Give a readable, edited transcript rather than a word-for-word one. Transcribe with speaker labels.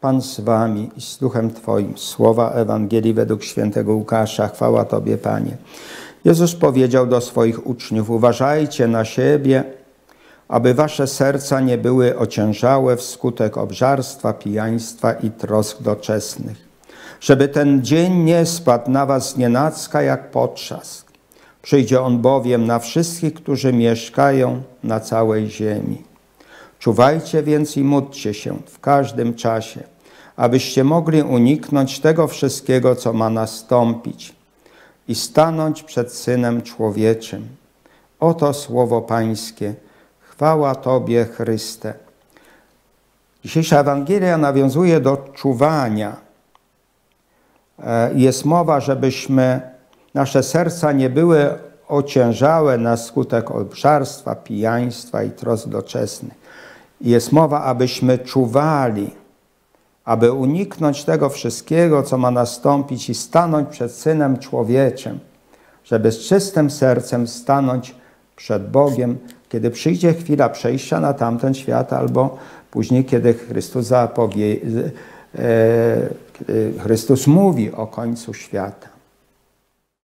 Speaker 1: Pan z wami i z duchem Twoim. Słowa Ewangelii według świętego Łukasza. Chwała Tobie, Panie. Jezus powiedział do swoich uczniów: uważajcie na siebie, aby wasze serca nie były ociężałe wskutek obżarstwa, pijaństwa i trosk doczesnych. Żeby ten dzień nie spadł na was znienacka jak potrzask. Przyjdzie on bowiem na wszystkich, którzy mieszkają na całej ziemi. Czuwajcie więc i módlcie się w każdym czasie, abyście mogli uniknąć tego wszystkiego, co ma nastąpić i stanąć przed Synem Człowieczym. Oto słowo Pańskie. Chwała Tobie, Chryste. Dzisiejsza Ewangelia nawiązuje do czuwania. Jest mowa, żebyśmy nasze serca nie były ociężałe na skutek obżarstwa, pijaństwa i trosk doczesnych. Jest mowa, abyśmy czuwali, aby uniknąć tego wszystkiego, co ma nastąpić i stanąć przed Synem Człowieczym, żeby z czystym sercem stanąć przed Bogiem, kiedy przyjdzie chwila przejścia na tamten świat, albo później, kiedy Chrystus mówi o końcu świata.